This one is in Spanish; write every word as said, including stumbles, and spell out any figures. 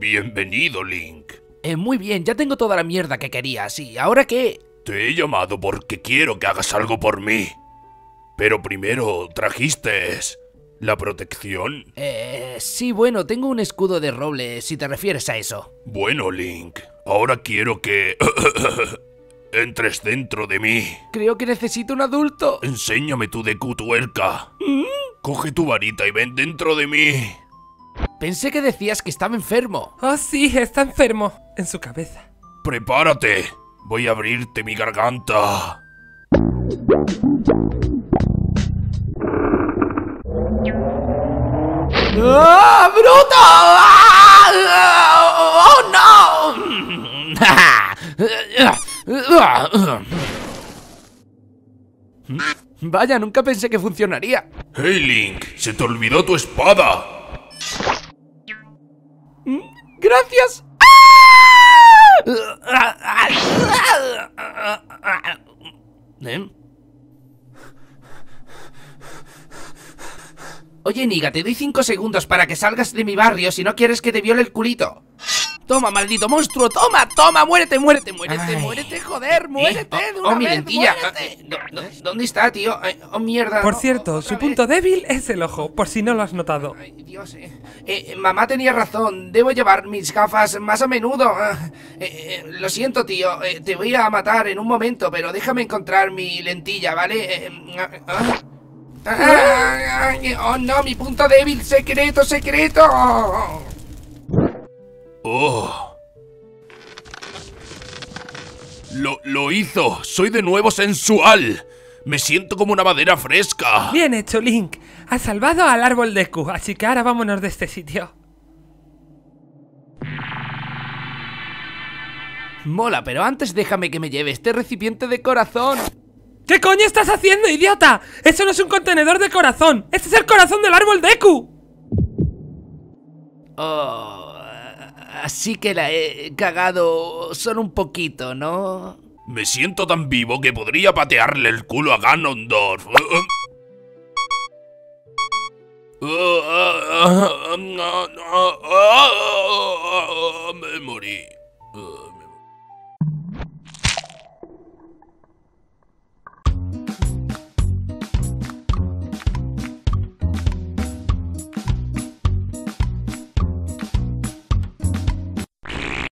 Bienvenido, Link. Eh, muy bien, ya tengo toda la mierda que quería, sí. ¿Ahora qué? Te he llamado porque quiero que hagas algo por mí. Pero primero, ¿trajiste la protección? Eh, sí, bueno, tengo un escudo de roble, si te refieres a eso. Bueno, Link, ahora quiero que... entres dentro de mí. Creo que necesito un adulto. Enséñame tu Deku tuerca. ¿Mm? Coge tu varita y ven dentro de mí. Pensé que decías que estaba enfermo. Oh, sí, está enfermo. En su cabeza. Prepárate. Voy a abrirte mi garganta. ¡Ah, bruto! ¡Ah! ¡Oh, no! Vaya, nunca pensé que funcionaría. ¡Hey, Link! ¡Se te olvidó tu espada! ¡Gracias! ¿Eh? Oye, Niga, te doy cinco segundos para que salgas de mi barrio si no quieres que te viole el culito. Toma, maldito monstruo, toma, toma, muérete, muérete, muérete, Ay. muérete, joder, muérete ¿Eh? de Oh, una oh, mi vez, lentilla. muérete. ¿Dó- dó- ¿Dónde está, tío? Ay, oh, mierda. Por no, cierto, otra su vez. punto débil es el ojo, por si no lo has notado. Ay, Dios, eh. Eh, mamá tenía razón, debo llevar mis gafas más a menudo. Ah, eh, eh, lo siento, tío, eh, te voy a matar en un momento, pero déjame encontrar mi lentilla, ¿vale? Eh, ah, ah. Ah, ay, oh no, mi punto débil, secreto, secreto. ¡Oh! Lo, lo hizo. Soy de nuevo sensual. Me siento como una madera fresca. Bien hecho, Link. Has salvado al árbol Deku, así que ahora vámonos de este sitio. Mola, pero antes déjame que me lleve este recipiente de corazón. ¿Qué coño estás haciendo, idiota? Eso no es un contenedor de corazón. Este es el corazón del árbol Deku. Oh, así que la he cagado solo un poquito, ¿no? Me siento tan vivo que podría patearle el culo a Ganondorf. Me morí.